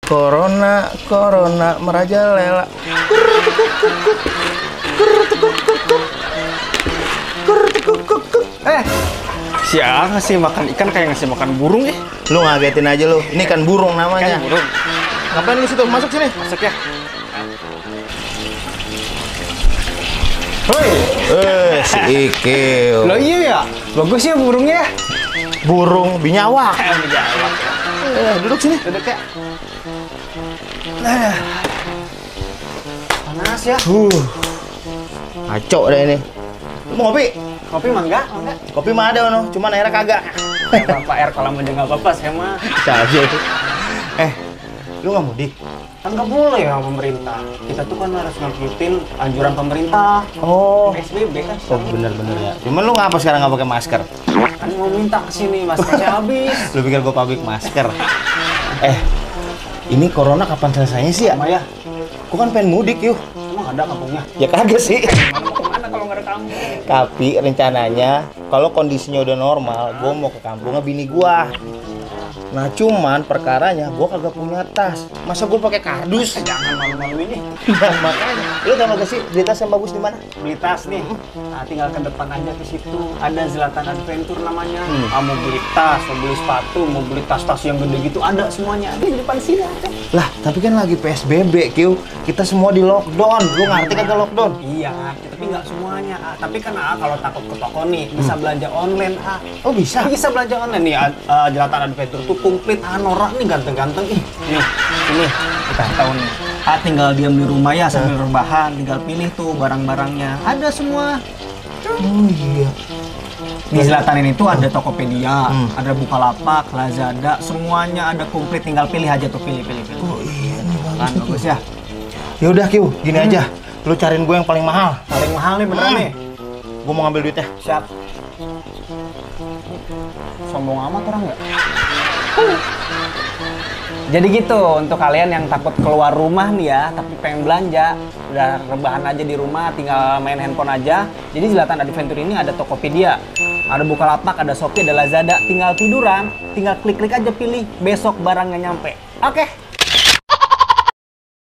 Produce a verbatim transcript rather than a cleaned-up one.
Corona, corona merajalela. Eh, siapa ngasih makan ikan kayak ngasih makan burung ya? Lu ngagetin aja lu. Ini kan burung namanya. Kan burung. Ngapain lu situ? Masuk sini. Masuk ya. Hoi. Eh, si Ikil. Lo iya ya? Bagus ya burungnya. Burung binyawak. Eh, dijawab. Eh, duduk sini. Duduk ya. Nah. Panas ya. Uh. Acok deh ini. Lu mau kopi? Kopi mah enggak, enggak. Kopi mah ada no, cuman airnya kagak. Bapak air kolam aja nggak apa-apa, saya mah. Bisa aja. Eh, lu nggak mudik? Kan nggak boleh ya pemerintah. Kita tuh kan harus ngikutin anjuran pemerintah. Oh. P S B B kan. Oh bener-bener ya. Cuman lu ngapa sekarang nggak pakai masker? Kan mau minta kesini, maskernya habis. Lu pikir gua pabrik masker? Eh, ini corona kapan selesainya sih ya? Sama ya. Gua kan pengen mudik yuk. Emang ada kampungnya? Ya kagak sih. Mana mau kemana kalau nggak ada kamu? Tapi rencananya kalau kondisinya udah normal, gua mau ke kampungnya bini gua. Nah cuman perkaranya gua kagak punya tas. Masa gua pakai kardus? Jangan malu-malu ini. Nah makanya. Lu tau gak sih beli tas yang bagus di mana? Beli tas nih. Nah, tinggal ke depan aja ke situ. Ada Zlatan Adventure namanya. Hmm. Ah, mau beli tas, mau beli sepatu, mau beli tas-tas yang gede gitu ada semuanya. Ada di depan sini aja. Lah tapi kan lagi P S B B Q. Kita semua di lockdown. Lu ngerti kagak lockdown? Iya, ngerti, tapi nggak semuanya. Ah. Tapi kan ah, kalau takut ke toko nih, bisa belanja online. Ah. Oh bisa? Bisa belanja online nih. Uh, Zlatan Adventure tuh komplit. Ah, norak nih ganteng-ganteng. Ih, nih, ini kita tahu nih. Ah, tinggal diam di rumah ya sambil rebahan. Tinggal pilih tuh barang-barangnya. Ada semua. Oh iya. Di Zlatan ini tuh ada Tokopedia, Hmm. ada Bukalapak, Lazada, semuanya ada komplit. Tinggal pilih aja tuh, pilih, pilih, pilih. Oh iya nih Kan bagus. bagus ya. Ya udah Q, gini aja. Lu cariin gue yang paling mahal. Paling mahal nih beneran Hmm. nih. Gue mau ngambil duitnya. Siap. Sombong amat orang nggak? Jadi gitu, untuk kalian yang takut keluar rumah nih ya, tapi pengen belanja, udah rebahan aja di rumah, tinggal main handphone aja. Jadi Zlatan Adventure ini ada Tokopedia, ada Bukalapak, ada Shopee, ada Lazada. Tinggal tiduran, tinggal klik-klik aja pilih, besok barangnya nyampe. Oke.